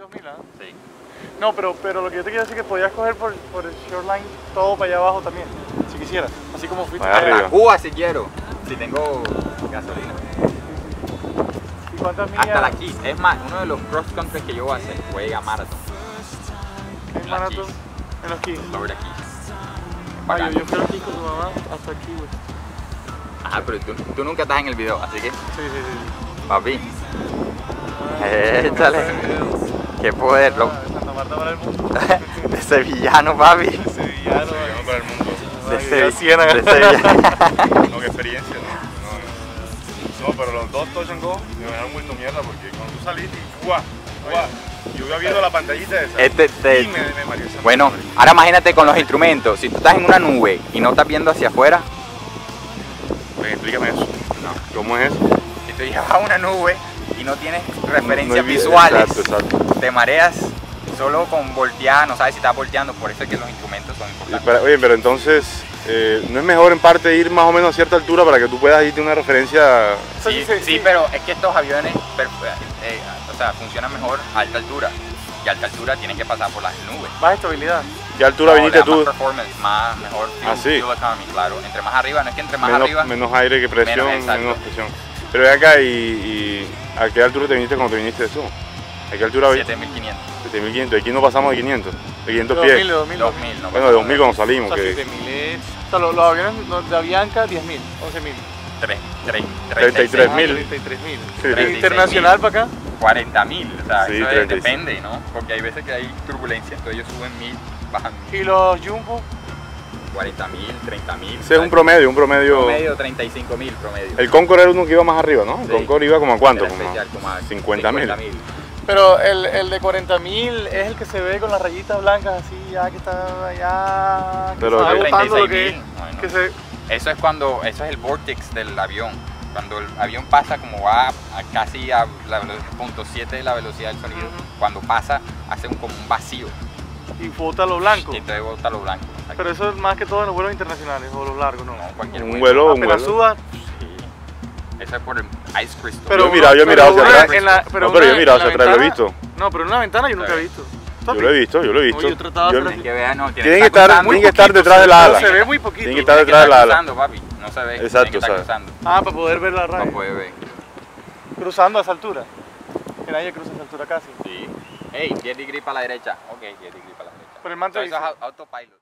2000, ¿ah? Sí. No, pero lo que yo te quiero decir es que podías coger por el shoreline todo para allá abajo también, si quisieras. Así como fuiste Para para allá. arriba. A Cuba si quiero, si tengo gasolina. ¿Y cuántas millas? Hasta la Keys. Es más, uno de los cross country que yo voy a hacer, voy a ir a Marathon. En la Marathon, Keys. en los Keys. Florida Keys. Ah, Bacán. yo fui aquí con tu mamá hasta aquí, güey. Ajá, pero tú nunca estás en el video, así que, Sí, sí, sí. papi. Échale. Qué poder, loco. De Santa Marta para el mundo. De sevillano, papi. Sevillano, Sevillano para el mundo. De Ciénaga. Sevillano. No, qué experiencia, ¿no? No, pero los dos touch and go me dejaron vuelto mierda porque cuando tú saliste y ¡guau! Yo iba viendo la pantallita esa. Y me mareó esa Bueno, madre. ahora imagínate con los instrumentos. Si tú estás en una nube y no estás viendo hacia afuera, Pues, explícame eso. no. ¿Cómo es eso? Si tú llevas a una nube y no tienes referencias No hay- visuales, Exacto. te mareas solo con voltear, no sabes si estás volteando, por eso es que los instrumentos son importantes. Oye, pero entonces, ¿no es mejor en parte ir más o menos a cierta altura para que tú puedas irte a una referencia? Sí, pero es que estos aviones o sea, funcionan mejor a alta altura. Y a alta altura tienen que pasar por las nubes. Más estabilidad. ¿Qué altura No, viniste le da tú? Más performance, mejor fuel, Ah, sí. fuel economy, claro. Entre más arriba, no es que entre más Menos, arriba. menos aire que presión, menos, exacto. menos presión. Pero ve acá y ¿a qué altura te viniste cuando te viniste tú? ¿A qué altura viniste? 7500. 7500. Aquí no pasamos de 500. De 500 De pies. 2000, de 2000. 2000, no Bueno, de 2000 cuando O salimos. sea, Que 7000 es... O sea, los aviones de Avianca, 10.000, 11.000. 33.000. 33.000. Sí, ¿Y sí. internacional para acá? 40.000, o sea, Sí, eso 35. depende, ¿no? Porque hay veces que hay turbulencia, entonces ellos suben 1000, bajan 1000, ¿Y los Jumbo? 40.000, 30.000. Ese es un promedio, Promedio 35.000 promedio. El Concorde era uno que iba más arriba, ¿no? El Sí. Concorde iba como a cuánto, Era como especial, como a 50.000. Pero el de 40.000 es el que se ve con las rayitas blancas así, ya que está ya... Que Pero se va que- agotando lo que 36.000, bueno. que se... Eso es el vortex del avión. Cuando el avión pasa como va casi a la 0.7 de la velocidad del sonido, Ujú. cuando pasa hace como un vacío Y bota lo blanco. y entonces bota lo blanco. Pero eso es más que todo en los vuelos internacionales o los largos, ¿no? No, cualquier Un vuelo, un Apenas vuelo. suba, Sí. Eso es por el ice crystal. pero Yo he mirado hacia una- atrás. en la- No, pero yo he una- mirado en la hacia atrás, lo he ventana- visto. No, pero en una ventana yo nunca he visto. Yo lo he visto, yo lo he visto. Oye, yo trataba de Yo- hacer Tienen que ver, no, Tienen que estar detrás de la ala. Se ve muy poquito. Tienen que estar detrás de la ala. cruzando, papi. No se ve. Exacto, tienen que estar ¿sabes? cruzando. Ah, para poder ver la No raya. puede ver. Cruzando a esa altura. Que nadie cruza a esa altura casi. Sí. Hey, 10 degrees para la derecha. Ok, 10 degrees para la derecha. Pero el man te Entonces, dice- eso es autopilot.